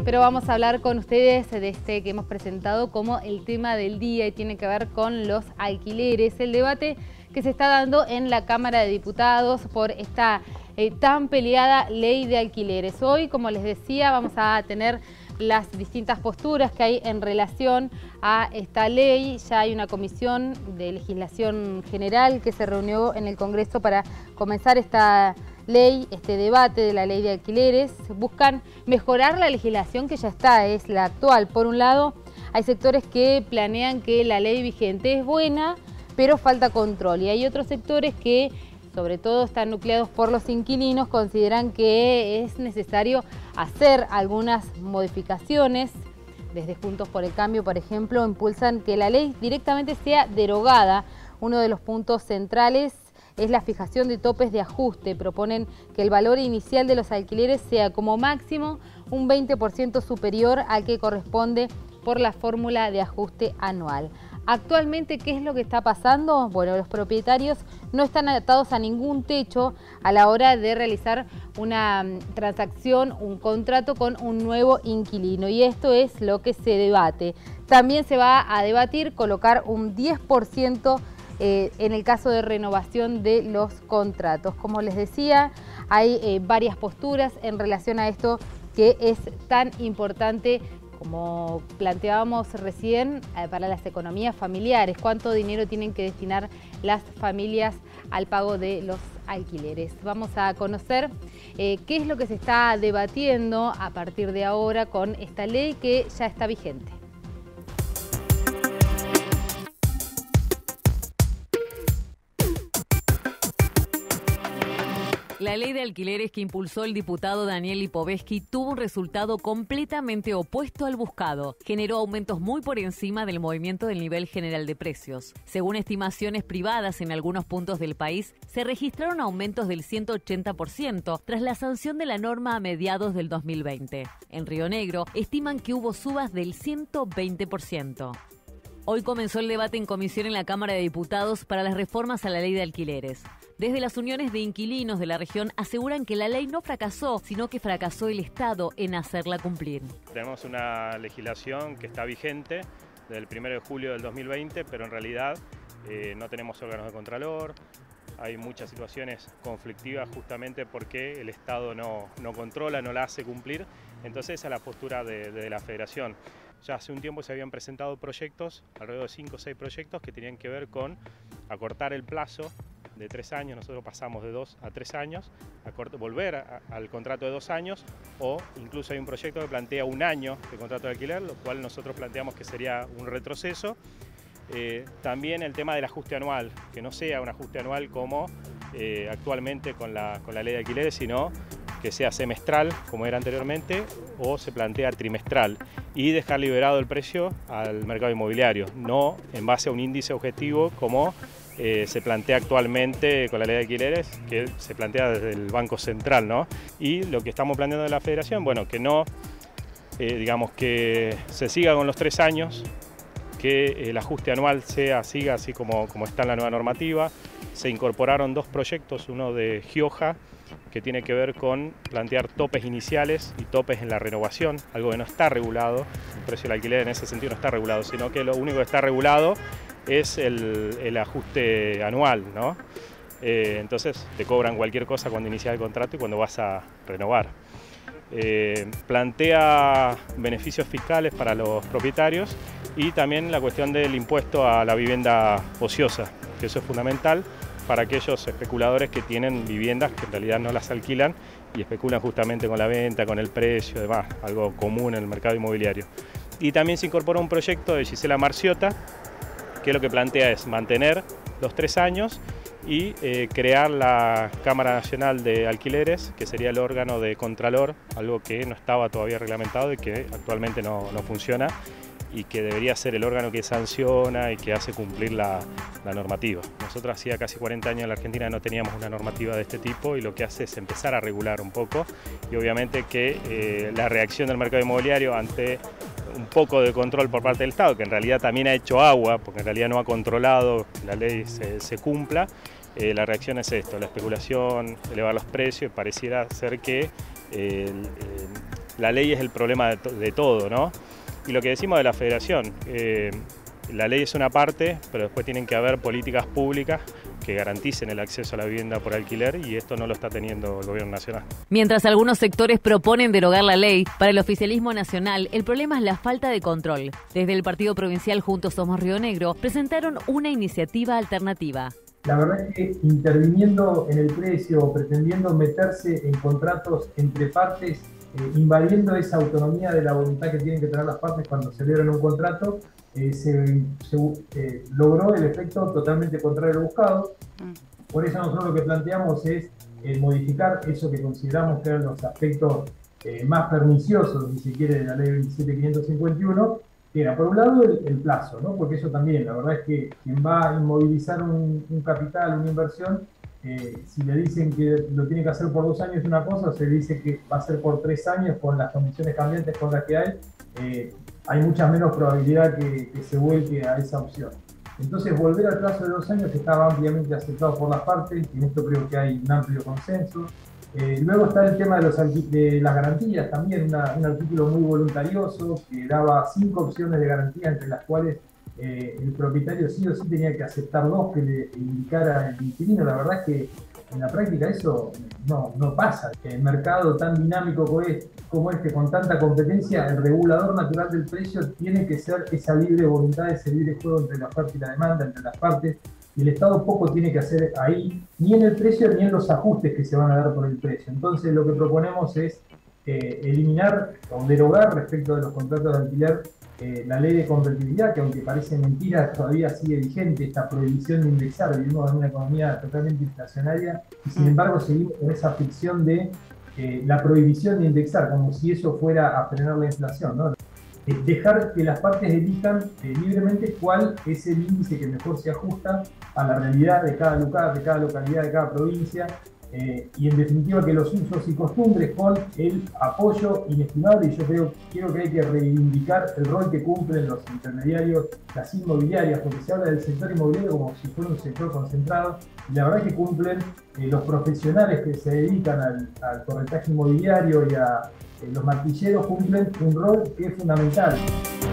Pero vamos a hablar con ustedes de este que hemos presentado como el tema del día y tiene que ver con los alquileres, el debate que se está dando en la Cámara de Diputados por esta tan peleada ley de alquileres. Hoy, como les decía, vamos a tener las distintas posturas que hay en relación a esta ley. Ya hay una comisión de legislación general que se reunió en el Congreso para comenzar esta ley, este debate de la ley de alquileres. Buscan mejorar la legislación que ya está, es la actual. Por un lado, hay sectores que planean que la ley vigente es buena, pero falta control. Y hay otros sectores que, sobre todo están nucleados por los inquilinos, consideran que es necesario hacer algunas modificaciones. Desde Juntos por el Cambio, por ejemplo, impulsan que la ley directamente sea derogada. Uno de los puntos centrales es la fijación de topes de ajuste. Proponen que el valor inicial de los alquileres sea como máximo un 20% superior al que corresponde por la fórmula de ajuste anual. Actualmente, ¿qué es lo que está pasando? Bueno, los propietarios no están atados a ningún techo a la hora de realizar una transacción, un contrato con un nuevo inquilino, y esto es lo que se debate. También se va a debatir colocar un 10% en el caso de renovación de los contratos. Como les decía, hay varias posturas en relación a esto que es tan importante, como planteábamos recién, para las economías familiares. ¿Cuánto dinero tienen que destinar las familias al pago de los alquileres? Vamos a conocer qué es lo que se está debatiendo a partir de ahora con esta ley que ya está vigente. La ley de alquileres que impulsó el diputado Daniel Lipovetsky tuvo un resultado completamente opuesto al buscado. Generó aumentos muy por encima del movimiento del nivel general de precios. Según estimaciones privadas en algunos puntos del país, se registraron aumentos del 180% tras la sanción de la norma a mediados del 2020. En Río Negro estiman que hubo subas del 120%. Hoy comenzó el debate en comisión en la Cámara de Diputados para las reformas a la ley de alquileres. Desde las uniones de inquilinos de la región aseguran que la ley no fracasó, sino que fracasó el Estado en hacerla cumplir. Tenemos una legislación que está vigente desde el 1 de julio del 2020, pero en realidad no tenemos órganos de contralor. Hay muchas situaciones conflictivas justamente porque el Estado no controla, no la hace cumplir. Entonces esa es la postura de la Federación. Ya hace un tiempo se habían presentado proyectos, alrededor de 5 o 6 proyectos que tenían que ver con acortar el plazo de 3 años, nosotros pasamos de 2 a 3 años, volver al contrato de 2 años, o incluso hay un proyecto que plantea 1 año de contrato de alquiler, lo cual nosotros planteamos que sería un retroceso. También el tema del ajuste anual, que no sea un ajuste anual como actualmente con la ley de alquileres, sino que sea semestral como era anteriormente, o se plantea trimestral, y dejar liberado el precio al mercado inmobiliario, no en base a un índice objetivo como se plantea actualmente con la ley de alquileres, que se plantea desde el Banco Central, ¿no? Y lo que estamos planteando de la Federación, bueno, que no, digamos que se siga con los 3 años, que el ajuste anual siga así como está en la nueva normativa. Se incorporaron 2 proyectos, uno de Gioja, que tiene que ver con plantear topes iniciales y topes en la renovación, algo que no está regulado. El precio del alquiler en ese sentido no está regulado, sino que lo único que está regulado es el ajuste anual, ¿no? Entonces te cobran cualquier cosa cuando inicias el contrato y cuando vas a renovar. Plantea beneficios fiscales para los propietarios y también la cuestión del impuesto a la vivienda ociosa, que eso es fundamental para aquellos especuladores que tienen viviendas que en realidad no las alquilan y especulan justamente con la venta, con el precio, demás, algo común en el mercado inmobiliario. Y también se incorpora un proyecto de Gisela Marciota, que lo que plantea es mantener los 3 años y crear la Cámara Nacional de Alquileres, que sería el órgano de contralor, algo que no estaba todavía reglamentado y que actualmente no funciona, y que debería ser el órgano que sanciona y que hace cumplir la normativa. Nosotros hacía casi 40 años en la Argentina no teníamos una normativa de este tipo, y lo que hace es empezar a regular un poco, y obviamente que la reacción del mercado inmobiliario ante un poco de control por parte del Estado, que en realidad también ha hecho agua, porque en realidad no ha controlado que la ley se cumpla, la reacción es esto, la especulación, elevar los precios. Pareciera ser que la ley es el problema de todo, ¿no? Y lo que decimos de la federación, la ley es una parte, pero después tienen que haber políticas públicas que garanticen el acceso a la vivienda por alquiler y esto no lo está teniendo el gobierno nacional. Mientras algunos sectores proponen derogar la ley, para el oficialismo nacional el problema es la falta de control. Desde el partido provincial Juntos Somos Río Negro presentaron una iniciativa alternativa. La verdad es que interviniendo en el precio o pretendiendo meterse en contratos entre partes, invadiendo esa autonomía de la voluntad que tienen que tener las partes cuando celebran un contrato, se logró el efecto totalmente contrario al buscado. Por eso nosotros lo que planteamos es modificar eso que consideramos que eran los aspectos más perniciosos, si se quiere, de la ley 27.551, que era por un lado el plazo, ¿no? Porque eso también, la verdad es que quien va a inmovilizar un capital, una inversión, si le dicen que lo tiene que hacer por 2 años es una cosa, o se dice que va a ser por 3 años con las condiciones cambiantes con las que hay mucha menos probabilidad que se vuelque a esa opción. Entonces, volver al plazo de 2 años que estaba ampliamente aceptado por las partes, y en esto creo que hay un amplio consenso. Luego está el tema de las garantías, también un artículo muy voluntarioso que daba 5 opciones de garantía, entre las cuales el propietario sí o sí tenía que aceptar 2 que le indicara el inquilino. La verdad es que en la práctica eso no pasa. En el mercado tan dinámico como este, con tanta competencia, el regulador natural del precio tiene que ser esa libre voluntad, ese libre juego entre la oferta y la demanda, entre las partes, y el Estado poco tiene que hacer ahí, ni en el precio ni en los ajustes que se van a dar por el precio. Entonces lo que proponemos es eliminar o derogar respecto de los contratos de alquiler la ley de convertibilidad, que aunque parece mentira, todavía sigue vigente esta prohibición de indexar. Vivimos en una economía totalmente inflacionaria y sin embargo seguimos con esa ficción de la prohibición de indexar, como si eso fuera a frenar la inflación, ¿no? Dejar que las partes elijan libremente cuál es el índice que mejor se ajusta a la realidad de cada lugar, de cada localidad, de cada provincia, y en definitiva que los usos y costumbres con el apoyo inestimable, y yo creo que hay que reivindicar el rol que cumplen los intermediarios, las inmobiliarias, porque se habla del sector inmobiliario como si fuera un sector concentrado, y la verdad es que cumplen los profesionales que se dedican al corretaje inmobiliario y a los martilleros cumplen un rol que es fundamental.